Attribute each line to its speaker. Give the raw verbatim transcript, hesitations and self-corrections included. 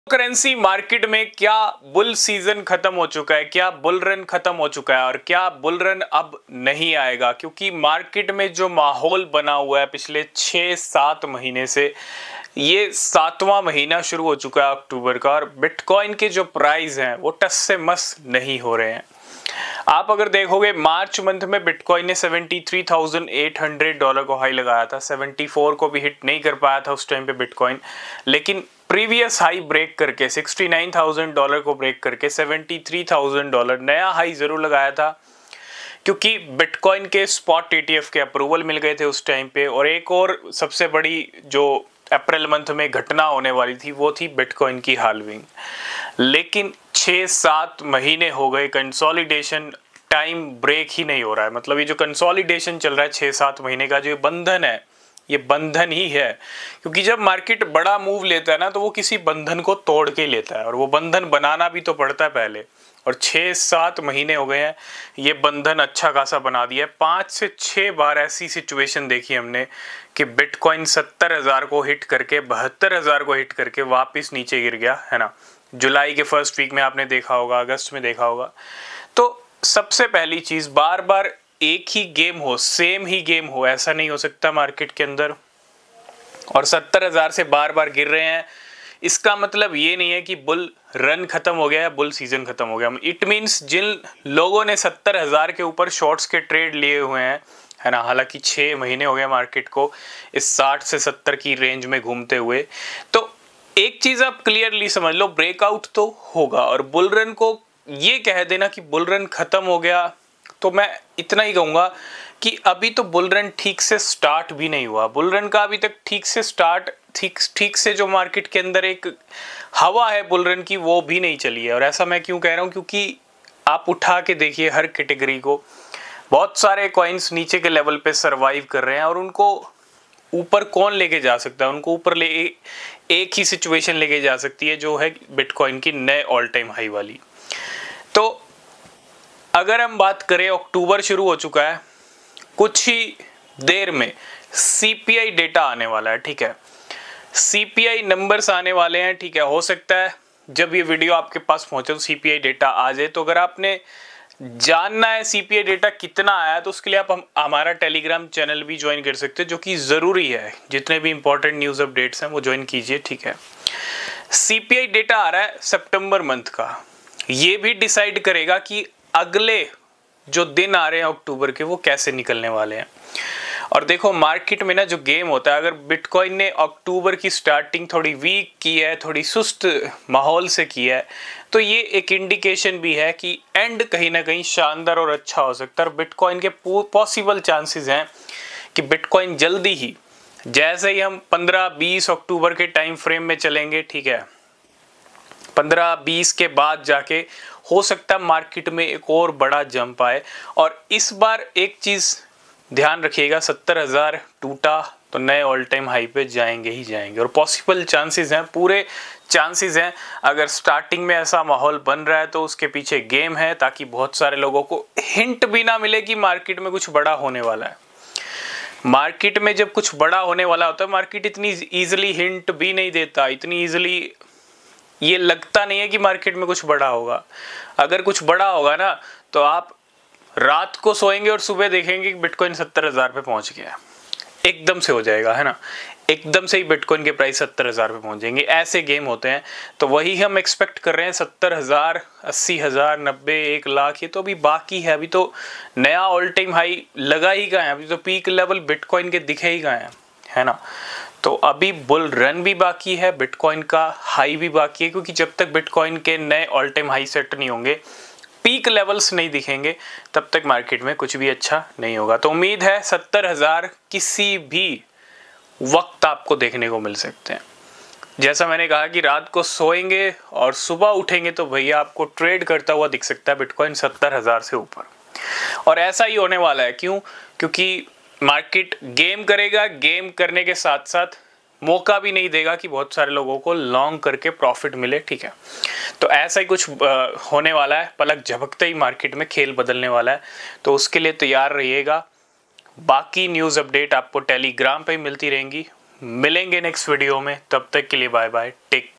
Speaker 1: Currency market में क्या bull season खत्म हो चुका है, क्या बुल रन खत्म हो चुका है और क्या बुल रन अब नहीं आएगा? क्योंकि मार्केट में जो माहौल बना हुआ है पिछले छः सात महीने से, ये सातवां महीना शुरू हो चुका है अक्टूबर का, और बिटकॉइन के जो प्राइस हैं वो टस से मस नहीं हो रहे हैं। आप अगर देखोगे मार्च मंथ में बिटकॉइन ने तिहत्तर हज़ार आठ सौ डॉलर को हाई लगाया था, चौहत्तर को भी हिट नहीं कर पाया था उस टाइम पे बिटकॉइन, लेकिन प्रीवियस हाई ब्रेक करके उनहत्तर हज़ार डॉलर को ब्रेक करके तिहत्तर हज़ार डॉलर नया हाई जरूर लगाया था, क्योंकि बिटकॉइन के स्पॉट ईटीएफ के अप्रूवल मिल गए थे उस टाइम पे। और एक और सबसे बड़ी जो अप्रैल मंथ में घटना होने वाली थी वो थी बिटकॉइन की हाल्विंग। लेकिन छः सात महीने हो गए, कंसोलिडेशन टाइम ब्रेक ही नहीं हो रहा है। मतलब ये जो कंसोलिडेशन चल रहा है छः सात महीने का, जो ये बंधन है, ये बंधन ही है। क्योंकि जब मार्केट बड़ा मूव लेता है ना, तो वो किसी बंधन को तोड़ के लेता है, और वो बंधन बनाना भी तो पड़ता है पहले। और छः सात महीने हो गए हैं, ये बंधन अच्छा खासा बना दिया है। पाँच से छः बार ऐसी सिचुएशन देखी हमने कि बिटकॉइन सत्तर हज़ार को हिट करके बहत्तर हज़ार को हिट करके वापस नीचे गिर गया है ना। जुलाई के फर्स्ट वीक में आपने देखा होगा, अगस्त में देखा होगा। तो सबसे पहली चीज़, बार बार एक ही गेम हो, सेम ही गेम हो, ऐसा नहीं हो सकता मार्केट के अंदर। और सत्तर हज़ार से बार बार गिर रहे हैं, इसका मतलब ये नहीं है कि बुल रन खत्म हो गया है, बुल सीजन खत्म हो गया। इट मीन्स जिन लोगों ने सत्तर हज़ार के ऊपर शॉर्ट्स के ट्रेड लिए हुए हैं, है ना, हालांकि छः महीने हो गए मार्केट को इस साठ से सत्तर की रेंज में घूमते हुए, तो एक चीज़ आप क्लियरली समझ लो, ब्रेकआउट तो होगा। और बुल रन को ये कह देना कि बुल रन खत्म हो गया, तो मैं इतना ही कहूँगा कि अभी तो बुल रन ठीक से स्टार्ट भी नहीं हुआ। बुल रन का अभी तक ठीक से स्टार्ट ठीक ठीक से जो मार्केट के अंदर एक हवा है बुल रन की, वो भी नहीं चली है। और ऐसा मैं क्यों कह रहा हूँ, क्योंकि आप उठा के देखिए हर कैटेगरी को, बहुत सारे कॉइन्स नीचे के लेवल पे सरवाइव कर रहे हैं, और उनको ऊपर कौन लेके जा सकता है? उनको ऊपर ले एक ही सिचुएशन लेके जा सकती है, जो है बिटकॉइन की नए ऑल टाइम हाई वाली। तो अगर हम बात करें, अक्टूबर शुरू हो चुका है, कुछ ही देर में सीपीआई डेटा आने वाला है, ठीक है। सीपीआई नंबर्स आने वाले हैं, ठीक है। हो सकता है जब ये वीडियो आपके पास पहुंचे तो सीपीआई डेटा आ जाए। तो अगर आपने जानना है सीपीआई डेटा कितना आया, तो उसके लिए आप हम हमारा टेलीग्राम चैनल भी ज्वाइन कर सकते हैं, जो कि ज़रूरी है। जितने भी इंपॉर्टेंट न्यूज़ अपडेट्स हैं वो ज्वाइन कीजिए, ठीक है। सीपीआई डेटा आ रहा है सितंबर मंथ का, ये भी डिसाइड करेगा कि अगले जो दिन आ रहे हैं अक्टूबर के, वो कैसे निकलने वाले हैं। और देखो मार्केट में ना जो गेम होता है, अगर बिटकॉइन ने अक्टूबर की स्टार्टिंग थोड़ी वीक की है, थोड़ी सुस्त माहौल से की है, तो ये एक इंडिकेशन भी है कि एंड कहीं ना कहीं शानदार और अच्छा हो सकता है। और बिटकॉइन के पॉसिबल चांसेस हैं कि बिटकॉइन जल्दी ही, जैसे ही हम पंद्रह बीस अक्टूबर के टाइम फ्रेम में चलेंगे, ठीक है, पंद्रह बीस के बाद जाके हो सकता है मार्केट में एक और बड़ा जंप आए। और इस बार एक चीज़ ध्यान रखिएगा, सत्तर हज़ार टूटा तो नए ऑल टाइम हाई पे जाएंगे ही जाएंगे। और पॉसिबल चांसेस हैं, पूरे चांसेस हैं। अगर स्टार्टिंग में ऐसा माहौल बन रहा है तो उसके पीछे गेम है, ताकि बहुत सारे लोगों को हिंट भी ना मिले कि मार्केट में कुछ बड़ा होने वाला है। मार्केट में जब कुछ बड़ा होने वाला होता है, मार्केट इतनी ईजिली हिंट भी नहीं देता, इतनी ईजिली ये लगता नहीं है कि मार्केट में कुछ बड़ा होगा। अगर कुछ बड़ा होगा ना, तो आप रात को सोएंगे और सुबह देखेंगे कि बिटकॉइन सत्तर हज़ार पे पहुंच गया, एकदम से हो जाएगा, है ना। एकदम से ही बिटकॉइन के प्राइस सत्तर हज़ार पे पहुंचेंगे, ऐसे गेम होते हैं। तो वही हम एक्सपेक्ट कर रहे हैं, सत्तर हज़ार, अस्सी हज़ार, नब्बे, एक लाख, ये तो अभी बाकी है। अभी तो नया ऑल टाइम हाई लगा ही कहाँ है, अभी तो पीक लेवल बिटकॉइन के दिखे ही कहाँ है, है ना। तो अभी बुल रन भी बाकी है, बिटकॉइन का हाई भी बाकी है, क्योंकि जब तक बिटकॉइन के नए ऑल टाइम हाई सेट नहीं होंगे, पीक लेवल्स नहीं दिखेंगे, तब तक मार्केट में कुछ भी अच्छा नहीं होगा। तो उम्मीद है सत्तर हज़ार किसी भी वक्त आपको देखने को मिल सकते हैं। जैसा मैंने कहा कि रात को सोएंगे और सुबह उठेंगे तो भैया आपको ट्रेड करता हुआ दिख सकता है बिटकॉइन सत्तर हज़ार से ऊपर। और ऐसा ही होने वाला है। क्यों? क्योंकि मार्केट गेम करेगा, गेम करने के साथ साथ मौका भी नहीं देगा कि बहुत सारे लोगों को लॉन्ग करके प्रॉफिट मिले, ठीक है। तो ऐसा ही कुछ होने वाला है, पलक झपकते ही मार्केट में खेल बदलने वाला है। तो उसके लिए तैयार रहिएगा। बाकी न्यूज़ अपडेट आपको टेलीग्राम पे मिलती रहेंगी। मिलेंगे नेक्स्ट वीडियो में, तब तक के लिए बाय बाय, टेक